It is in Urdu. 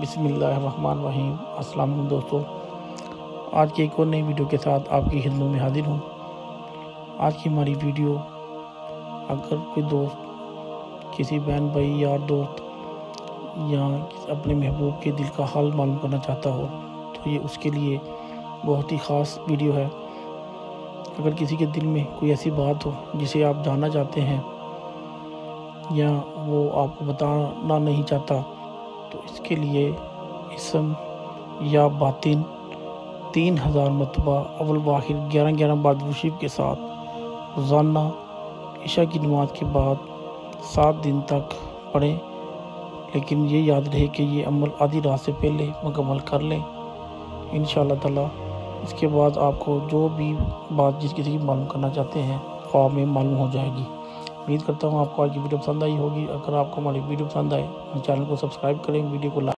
بسم اللہ الرحمن الرحیم۔ السلام علیکم دوستو، آج کی ایک اور نئی ویڈیو کے ساتھ آپ کی خدمت میں حاضر ہوں۔ آج کی ہماری ویڈیو، اگر کوئی دوست کسی بہن بھائی یار دوست یا اپنے محبوب کے دل کا حال معلوم کرنا چاہتا ہو تو یہ اس کے لیے بہت ہی خاص ویڈیو ہے۔ اگر کسی کے دل میں کوئی ایسی بات ہو جسے آپ جاننا چاہتے ہیں یا وہ آپ کو بتانا نہیں چاہتا تو اس کے لیے اسم یا باطن 3000 مرتبہ اول واخر 11 بار درود شریف کے ساتھ روزانہ عشاء کی نماز کے بعد 7 دن تک پڑھیں، لیکن یہ یاد رہے کہ یہ عمل آدھی رات سے پہلے مکمل کر لیں انشاءاللہ تعالی۔ اس کے بعد آپ کو جو بھی بات جس کسی کی معلوم کرنا چاہتے ہیں خواب میں معلوم ہو جائے گی۔ امید کرتا ہوں آپ کو آج کی ویڈیو پسند آئی ہوگی۔ اگر آپ کو ہماری ویڈیو پسند آئے چینل کو سبسکرائب کریں، ویڈیو کو لائک